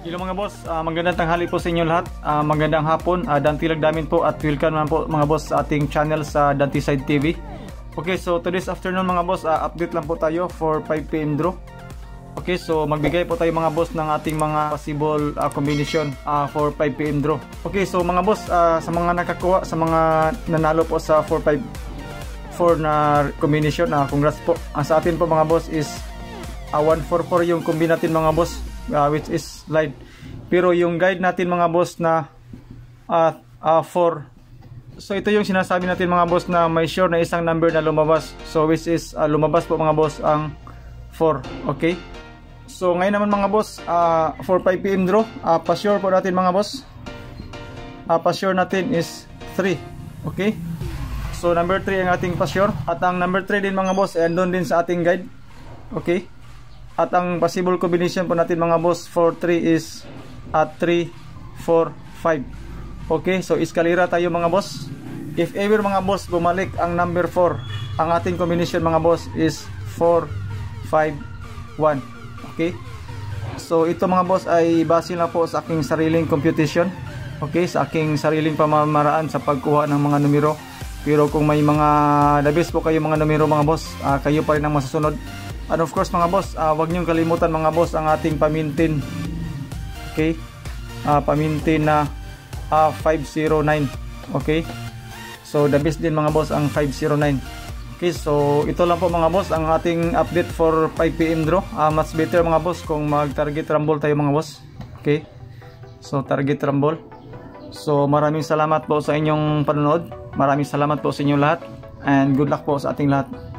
Hello mga boss, magandang tanghali po sa inyo lahat. Magandang hapon, Dante Lagdamin po at welcome naman po mga boss sa ating channel sa Dante Side TV. Okay, so today's afternoon mga boss, update lang po tayo for 5 PM draw. Okay, so magbigay po tayo mga boss ng ating mga possible combination for 5 PM draw. Okay, so mga boss, sa mga nakakuha, sa mga nanalo po sa 4-5-4 na combination, congrats po. Sa atin po mga boss is 1-4-4 yung kombi natin mga boss, which is live. Pero yung guide natin mga boss na 4, so ito yung sinasabi natin mga boss na may sure na isang number na lumabas. So which is lumabas po mga boss ang 4. Okay, so ngayon naman mga boss, for 5 PM draw, pa-sure po natin mga boss, pa-sure natin is 3. Okay, so number 3 ang ating pa-sure, at ang number 3 din mga boss andun din sa ating guide. Okay, at ang possible combination po natin mga boss for 3 is 3, 4, 5. Okay, so iskalira tayo mga boss. If ever mga boss bumalik ang number 4, ang ating combination mga boss is 4, 5, 1. Okay, so ito mga boss ay base lang po sa aking sariling computation. Okay, sa aking sariling pamamaraan sa pagkuha ng mga numero. Pero kung may mga the best po kayo mga numero mga boss, kayo pa rin ang masusunod. And of course mga boss, wag niyong kalimutan mga boss ang ating pamintin. Okay, pamintin na 509. Okay, so the best din mga boss ang 509. Okay, so ito lang po mga boss ang ating update for 5 PM draw. Much better mga boss kung mag target rumble tayo mga boss. Okay, so target rumble. So maraming salamat po sa inyong panonood. Maraming salamat po sa inyong lahat, and good luck po sa ating lahat.